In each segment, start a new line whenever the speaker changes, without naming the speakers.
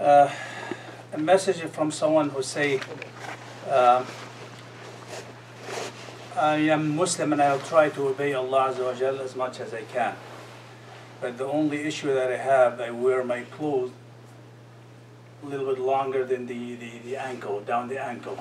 A message from someone who say, I am Muslim and I'll try to obey Allah Azza wa Jal as much as I can. But the only issue that I have, I wear my clothes a little bit longer than the ankle, down the ankle.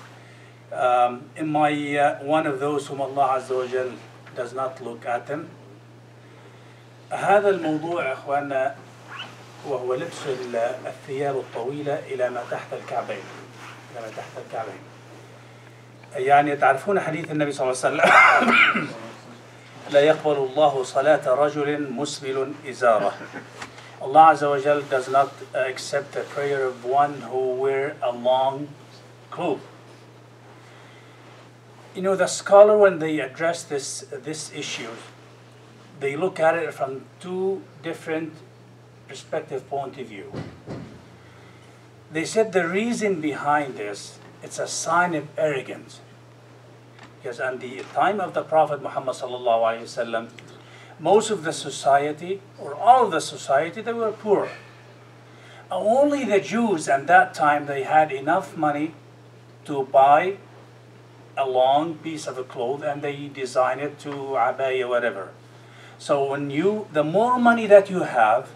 Am I one of those whom Allah Azza wa Jal does not look at them? هذا الموضوع أخوانا وهو لبس الثياب الطويلة إلى ما تحت الكعبين، إلى ما تحت الكعبين. يعني تعرفون حديث النبي صلى الله عليه وسلم لا يقبل الله صلاة رجل مسبل إزارة. Allah Azza wa Jal does not accept the prayer of one who wear a long cloth. You know, the scholar, when they address this issue, they look at it from two different perspective point of view. They said the reason behind this, it's a sign of arrogance. Because at the time of the Prophet Muhammad sallallahu alaihi wasallam, most of the society, or all of the society, they were poor. Only the Jews at that time, they had enough money to buy a long piece of a cloth and they design it to abaya, whatever. So the more money that you have,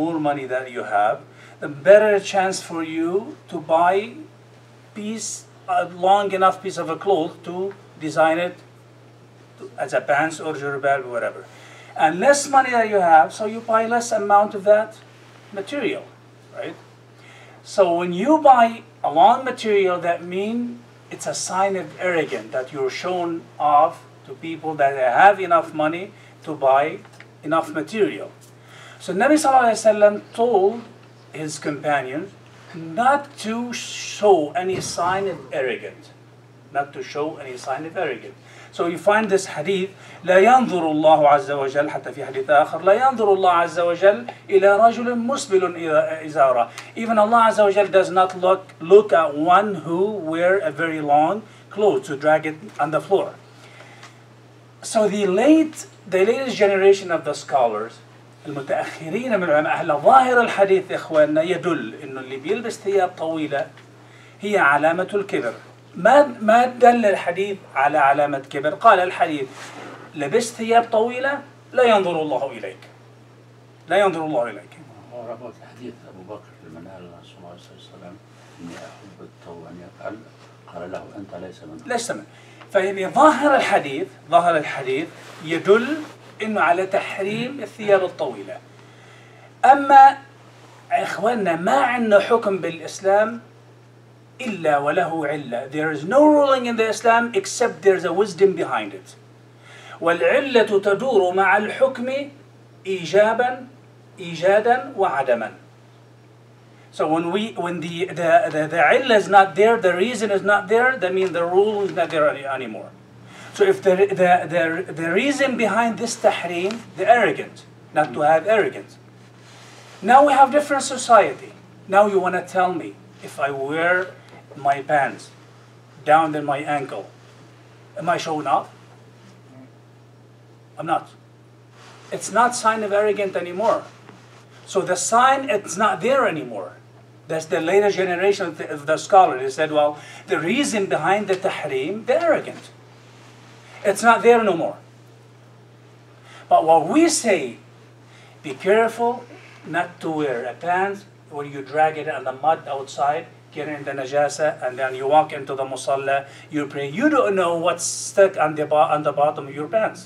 the better chance for you to buy a long enough piece of a cloth to design it as a pants or jurabal or whatever. And less money that you have, so you buy less amount of that material, right? So when you buy a long material, that means it's a sign of arrogance that you're shown off to people that have enough money to buy enough material. So Nabi Sallallahu Alaihi Wasallam told his companions not to show any sign of arrogance. Not to show any sign of arrogance. So you find this hadith, لا ينظر الله عز وجل, حتى في حديث آخر, لا ينظر الله عز وجل إلى رجل مسبل إزارة. Even Allah Azza wa Jal does not look at one who wear a very long clothes to drag it on the floor. So the latest generation of the scholars, المتأخرين من العلماء، أهل ظاهر الحديث إخواننا يدل إنه اللي بيلبس ثياب طويلة هي علامة الكبر. ما دل الحديث على علامة كبر. قال الحديث لبست ثياب طويلة لا ينظر الله إليك. لا ينظر الله إليك.
وربط حديث أبو بكر لمن قال صلى الله عليه وسلم إني أحب التو أن يفعل قال له أنت ليس من. فإن ظاهر الحديث يدل إنه على تحريم الثياب الطويلة. أما إخواننا ما عندنا حكم بالإسلام إلا وله علة. There is no ruling in the Islam except there's a wisdom behind it. والعلة تدور مع الحكم إيجادا وعدما. So when the illah is not there, the reason is not there, that means the rule is not there anymore. So if the reason behind this tahrim, the arrogance, not to have arrogance. Now we have different society. Now you want to tell me if I wear my pants down to my ankle, am I showing off? I'm not. It's not sign of arrogance anymore. So the sign, it's not there anymore. That's the later generation of the scholar. They said, well, the reason behind the tahrim, the arrogance. It's not there no more. But what we say, be careful not to wear a pants where you drag it on the mud outside, get in the najasa, and then you walk into the musalla, you pray. You don't know what's stuck on the bottom of your pants.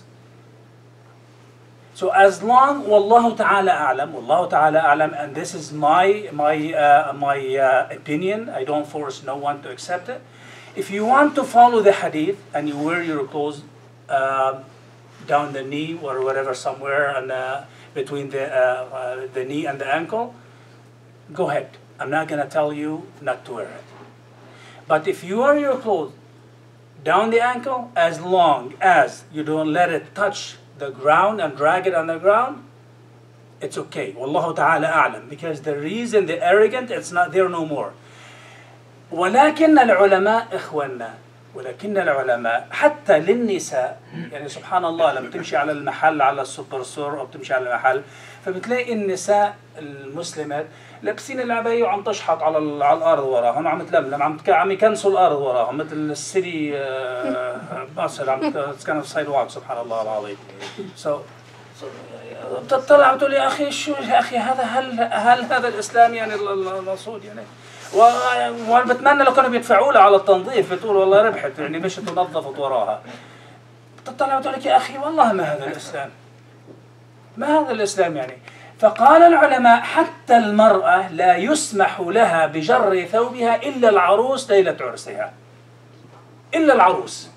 So as long, Wallahu ta'ala a'lam, and this is my opinion, I don't force no one to accept it. If you want to follow the hadith and you wear your clothes down the knee or whatever, somewhere between the knee and the ankle, go ahead. I'm not going to tell you not to wear it. But if you wear your clothes down the ankle, as long as you don't let it touch the ground and drag it on the ground, it's okay. Wallahu ta'ala a'lam. Because the reason, the arrogant, it's not there no more. ولكن العلماء إخواننا
ولكن العلماء حتى للنساء يعني سبحان الله لما تمشي على المحل على السوبر ستور أو بتمشي على المحل فبتلاقي النساء المسلمات لابسين العباية وعم تشحط على الأرض وراهم عم تلملم عم يكنسوا الأرض وراهم مثل السيتي مثلا عم كانوا في سايد واك سبحان الله العظيم. بتطلع بتقول يا أخي شو يا أخي هذا هل هذا الإسلام يعني المقصود يعني وانا بتمنى لو كانوا بيدفعوا لها على التنظيف بتقول والله ربحت يعني مشت ونظفت وراها. بتطلع بتقول لك يا اخي والله ما هذا الاسلام. ما هذا الاسلام يعني. فقال العلماء حتى المرأة لا يسمح لها بجر ثوبها الا العروس ليلة عرسها. الا العروس.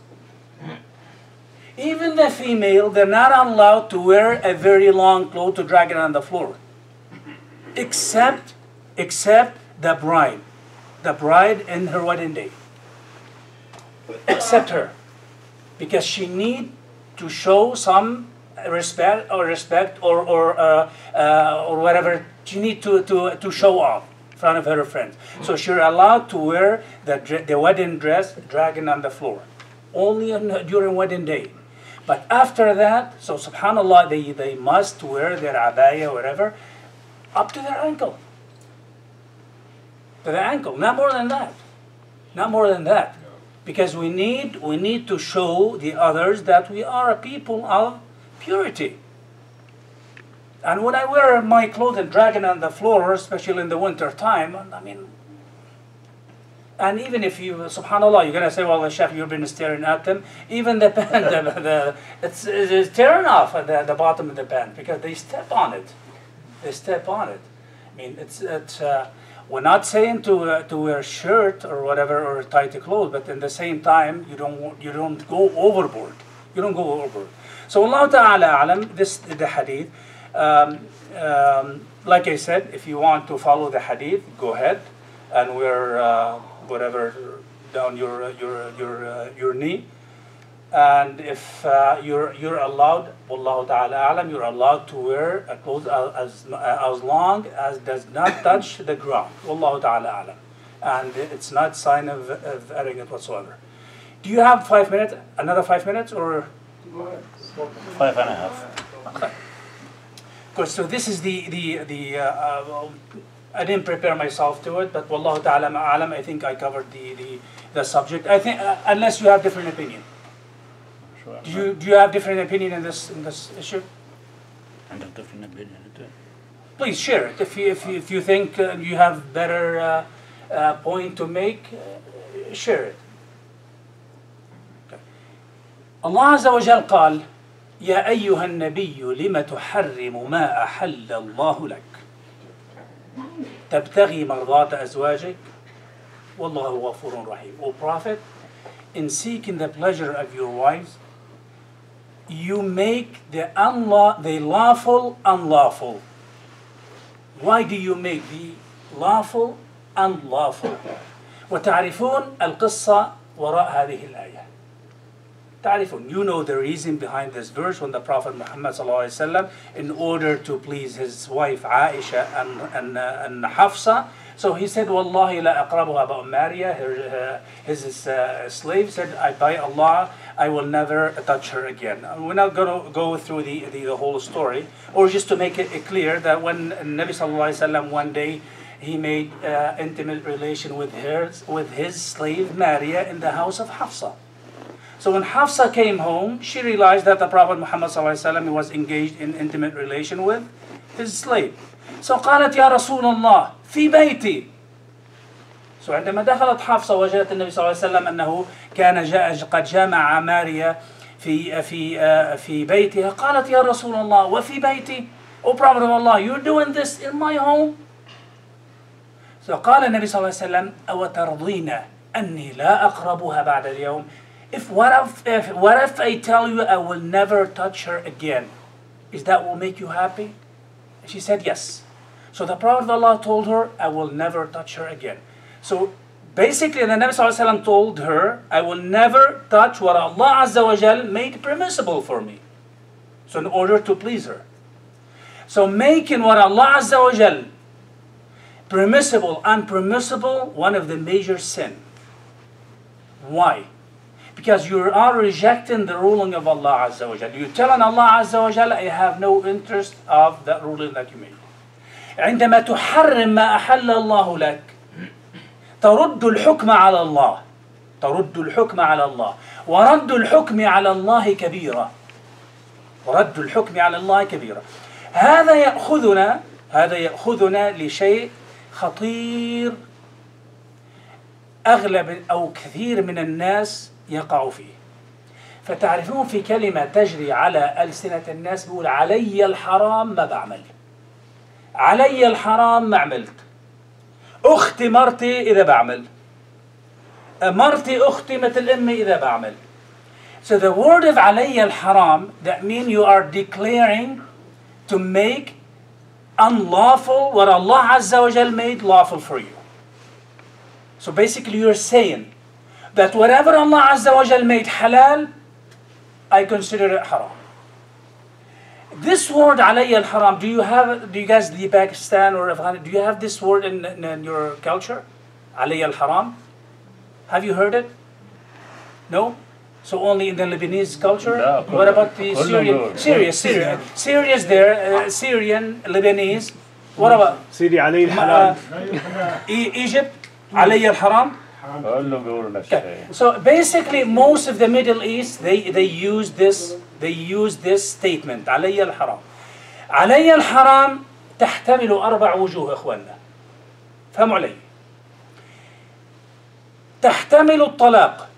Even the female, they're not allowed to wear a very long cloth to drag it on the floor. Except the bride in her wedding day. Except her. Because she need to show some respect or whatever. She need to show off in front of her friends. So she's allowed to wear the wedding dress dragging on the floor. Only during wedding day. But after that, so subhanallah, they must wear their abaya, whatever, up to their ankle. To the ankle, not more than that. Not more than that. Because we need to show the others that we are a people of purity. And when I wear my clothes and drag it on the floor, especially in the winter time, I mean, and even if you, subhanallah, you're going to say, well, Sheikh, you've been staring at them. Even the pant, it's tearing off at the bottom of the pant because they step on it. They step on it. I mean, we're not saying to wear a shirt or whatever or tight clothes, but in the same time, you don't go overboard. You don't go overboard. So Allah Ta'ala alam, the hadith. Like I said, if you want to follow the hadith, go ahead and wear whatever down your knee. And if you're allowed, Wallahu Ta'ala alam, you're allowed to wear a clothes as long as does not touch the ground. Wallahu Ta'ala alam. And it's not sign of arrogance whatsoever. Do you have 5 minutes? Another 5 minutes or?
5.5.
Okay. Good. So this is I didn't prepare myself to it, but Wallahu Ta'ala alam, I think I covered the subject. I think unless you have different opinion. Do you have different opinion in this issue?
I have different opinion.
Please share it. If you think you have better point to make, share it. Okay. Allah Azza wa Jal قال يا أيها النبي لم تحرم ما أحل الله لك تبتغي مرضات أزواجك والله غفور رحيم. O Prophet, in seeking the pleasure of your wives, you make the lawful unlawful. Why do you make the lawful unlawful? وتعرفون القصة وراء هذه الآية. تعرفون, you know the reason behind this verse when the Prophet Muhammad ﷺ, in order to please his wife Aisha and Hafsa, so he said, Wallahi la aqrabuha ba Maria, his slave said, by Allah, I will never touch her again. We're not going to go through the whole story, or just to make it clear that when Nabi Sallallahu Alaihi Wasallam one day, he made intimate relation with his slave Maria in the house of Hafsa. So when Hafsa came home, she realized that the Prophet Muhammad Sallallahu Alaihi Wasallam was engaged in intimate relation with his slave. So قالت يا رسول الله في بيتي. So عندما دخلت حفصة وجدت النبي صلى الله عليه وسلم أنه كان قد جامع ماريا في بيتها. قالت يا رسول الله وفي بيتي. O Prophet of Allah, you're doing this in my home. So قال النبي صلى الله عليه وسلم أو ترضين أني لا أقربها بعد اليوم. What if I tell you I will never touch her again? Is that will make you happy? She said yes. So the Prophet of Allah told her, I will never touch her again. So basically the Nabi Sallallahu Alaihi Wasallam told her, I will never touch what Allah Azza wa Jal made permissible for me. So in order to please her. So making what Allah Azza wa Jal permissible, unpermissible, one of the major sin. Why?
Because you are rejecting the ruling of Allah Azza wa Jal. You're telling Allah Azza wa Jal, I have no interest of that ruling that you made. عندما تحرم ما أحل الله لك ترد الحكم على الله ترد الحكم على الله ورد الحكم على الله كبيرة ورد الحكم على الله كبيرة. هذا يأخذنا لشيء خطير أغلب أو كثير من الناس يقع فيه. فتعرفون في كلمة تجري على ألسنة الناس بيقول علي الحرام ما بعمل، علي الحرام ما عملت، أختي مرتي إذا بعمل، مرتي أختي مثل أمي إذا بعمل. So the word of علي الحرام, that means you are declaring to make unlawful what Allah Azza wa Jal made lawful for you. So basically you're saying that whatever Allah Azza wa Jal made halal, I consider it haram. This word علي الحرام, do you guys leave Pakistan or Afghanistan, do you have this word in your culture? علي الحرام? Have you heard it? No? So only in the Lebanese culture?
No.
What about the Syrian? Syria is there, Syrian, Lebanese. What about
سيدي علي الحرام.
Egypt? علي الحرام?
كله بيقولوا نفس الشيء.
So basically most of the Middle East, they use this statement علي الحرام. علي الحرام تحتمل 4 وجوه إخواننا. فهموا علي. تحتمل الطلاق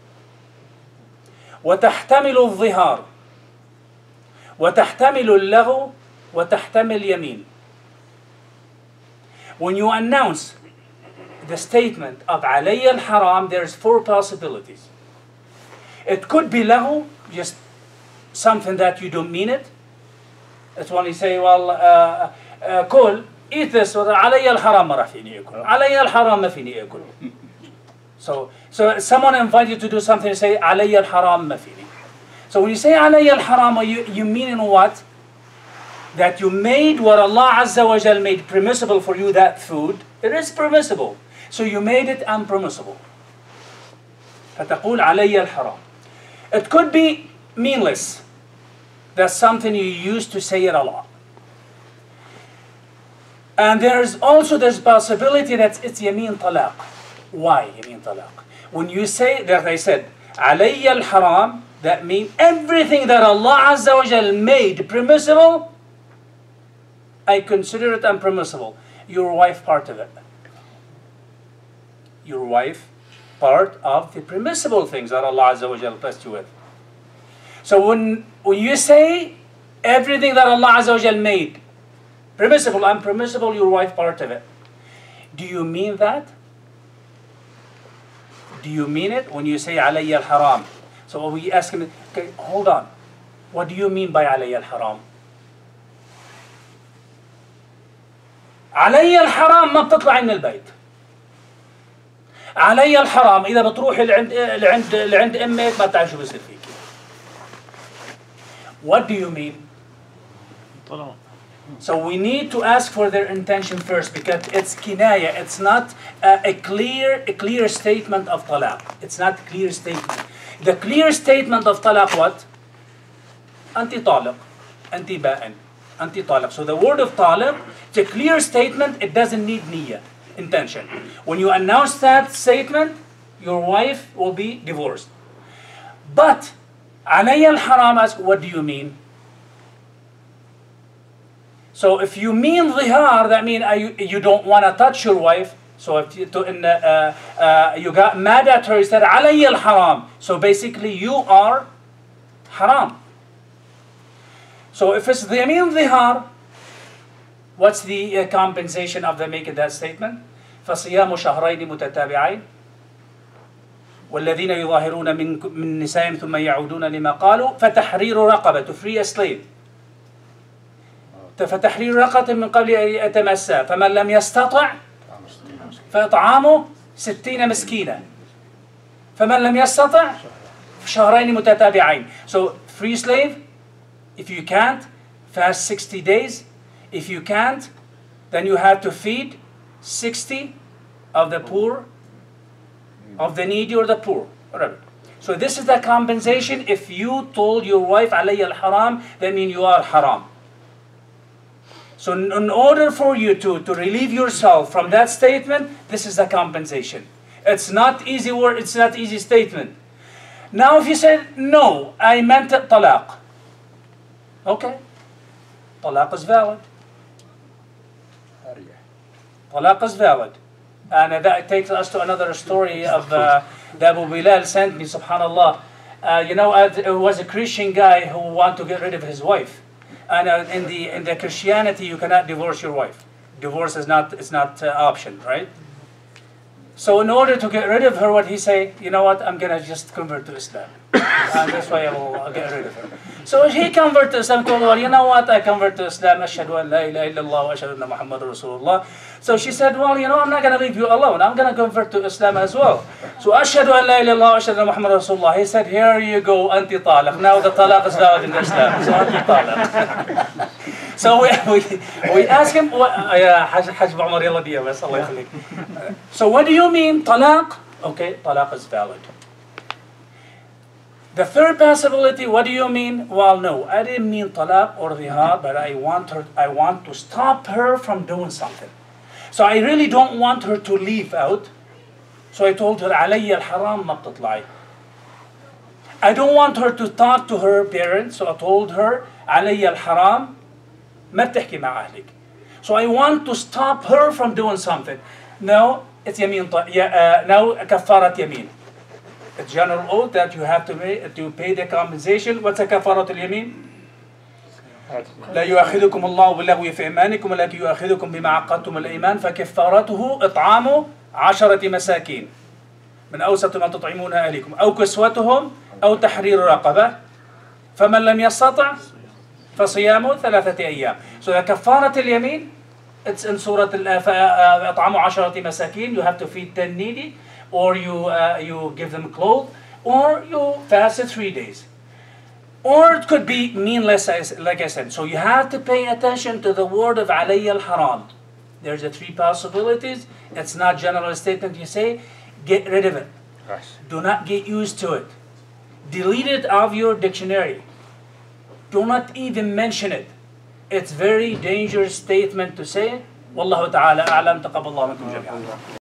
وتحتمل الظهار وتحتمل اللغو وتحتمل يمين. When you announce the statement of علي الحرام, there's 4 possibilities. It could be lahu, just something that you don't mean it. It's when you say, well, كل, eat this, علي الحرام ما راح فيني أكل. علي الحرام ما فيني أكل. So someone invites you to do something, you say, علي الحرام ما فيني. So when you say علي الحرام, you mean in what? That you made what Allah Azza wa Jal made permissible for you, that food, it is permissible. So you made it unpermissible. فتقول علي الحرام. It could be meaningless. That's something you used to say it a lot. And there's also this possibility that it's يمين طلاق. Why يمين طلاق? When you say that, I said علي الحرام, that means everything that Allah Azza wa Jal made permissible, I consider it unpermissible. Your wife part of it. Your wife part of the permissible things that Allah Azza wa Jal blessed you with. So when you say everything that Allah Azza wa Jal made permissible, unpermissible, your wife part of it. Do you mean that? Do you mean it when you say علي الحرام? So we ask him, okay, hold on. What do you mean by علي الحرام? علي الحرام ما بتطلعي من البيت. علي الحرام إذا بتروحي لعند أمك ما بتعرفي شو بصير فيك. What do you mean? So we need to ask for their intention first, because it's kinaya. It's not a clear statement of talaq. It's not a clear statement. The clear statement of talaq what? Anti talaq, anti ba'in, anti talaq. So the word of talaq, it's a clear statement. It doesn't need niyyah, intention. When you announce that statement, your wife will be divorced. But علي الحرام, ask, what do you mean? So if you mean ظهار, that means you don't want to touch your wife. So if you got mad at her, you said علي الحرام. So basically you are haram. So if it's يمين ظهار, what's the compensation of them making that statement? فصيام شهرين متتابعين والذين يظاهرون من نسائهم ثم يعودون لما قالوا فتحرير رقبة, to free a slave. فتحرير رقبة من قبل أن يتمسى فمن لم يستطع فإطعامه 60 مسكينا فمن لم يستطع شهرين متتابعين. So free slave, if you can't, fast 60 days. If you can't, then you have to feed 60 of the poor, of the needy or the poor, whatever. So this is the compensation. If you told your wife alayya al-haram, that means you are haram. So in order for you to relieve yourself from that statement, this is the compensation. It's not easy word, it's not easy statement. Now if you said, no, I meant talaq. Okay, talaq is valid. Talaq is valid. And that takes us to another story of that Abu Bilal sent me, subhanallah. It was a Christian guy who wanted to get rid of his wife. And in the Christianity, you cannot divorce your wife. Divorce is not option, right? So in order to get rid of her, what he say? You know what? I'm gonna just convert to Islam, and that's why I'll get rid of her. So he converted to Islam. Told her, you know what? I convert to Islam. Ashhadu an la ilaha illallah wa ashhadu anna Muhammadur Rasulullah. So she said, well, I'm not gonna leave you alone. I'm gonna convert to Islam as well. So ashhadu an la ilaha illallah wa ashhadu anna Muhammadur Rasulullah. He said, here you go, anti talaq. Now the talaq is valid in Islam. So anti talaq. So we ask him, so what do you mean, talaq? Okay, talaq is valid. The third possibility, what do you mean? Well, no, I didn't mean talaq or dhihar, but I want to stop her from doing something. So I really don't want her to leave out. So I told her, alayya al-haram ma btatla'i. I don't want her to talk to her parents, so I told her, alayya al-haram ما بتحكي مع أهلك. So I want to stop her from doing something. Now it's يمين now كفارة يمين. A general oath that you have to pay the compensation. What's a كفارة اليمين? لا يؤاخذكم الله باللغو في أيمانكم ولكن يؤاخذكم بما عقدتم الأيمان فكفارته إطعام 10 مساكين من أوسط ما تطعمون أهلكم أو كسوتهم أو تحرير رقبة فمن لم يستطع فصيام 3 أيام. So the كفارة اليمين, it's in Surah إطعام 10 مساكين. You have to feed 10 needy, or you give them clothes, or you fast 3 days. Or it could be meaningless, like I said. So you have to pay attention to the word of alayya al-haram. There's 3 possibilities. It's not general statement. You say, get rid of it. Do not get used to it. Delete it out of your dictionary. Do not even mention it. It's very dangerous statement to say. Wallahu ta'ala a'lam, taqabbalallahu minkum jami'an.